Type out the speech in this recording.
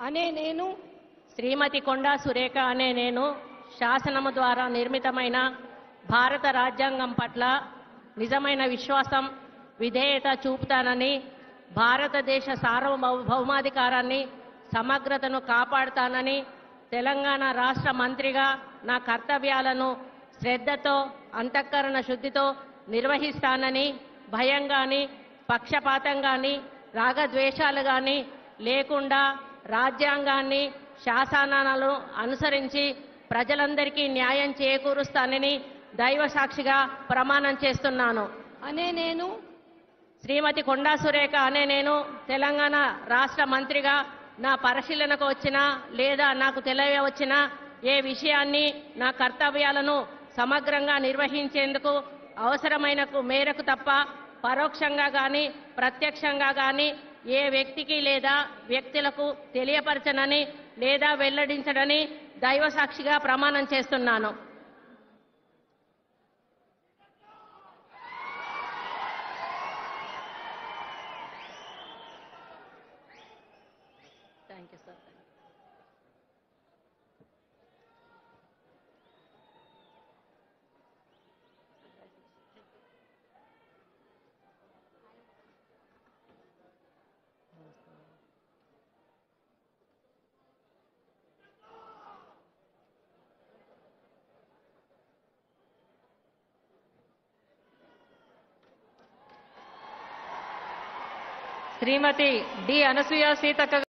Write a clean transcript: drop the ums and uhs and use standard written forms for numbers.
అనే నేను శ్రీమతి కొండా సురేఖ అనే నేను శాసనము ద్వారా నిర్మితమైన భారత రాజ్యాంగం పట్ల నిజమైన విశ్వాసం, విధేయత చూపుతానని, భారతదేశ సార్వభౌమాధికారాన్ని, సమగ్రతను కాపాడుతానని, తెలంగాణ రాష్ట్ర మంత్రిగా నా కర్తవ్యాలను శ్రద్ధతో, అంతఃకరణ శుద్ధితో నిర్వహిస్తానని, భయం గాని, పక్షపాతం గాని, రాగద్వేషాలు గాని లేకుండా రాజ్యాంగాన్ని, శాసనాలను అనుసరించి ప్రజలందరికీ న్యాయం చేకూరుస్తానని దైవ సాక్షిగా ప్రమాణం చేస్తున్నాను. అనే నేను శ్రీమతి కొండా సురేఖ అనే నేను తెలంగాణ రాష్ట్ర మంత్రిగా నా పరిశీలనకు వచ్చినా లేదా నాకు తెలియవచ్చినా ఏ విషయాన్ని, నా కర్తవ్యాలను సమగ్రంగా నిర్వహించేందుకు అవసరమైన మేరకు తప్ప పరోక్షంగా గాని ప్రత్యక్షంగా గాని ఏ వ్యక్తికి లేదా వ్యక్తులకు తెలియపరచనని లేదా వెల్లడించడని దైవ సాక్షిగా ప్రమాణం చేస్తున్నాను. Thank you sir. Srimathi D Anasuya Seethakka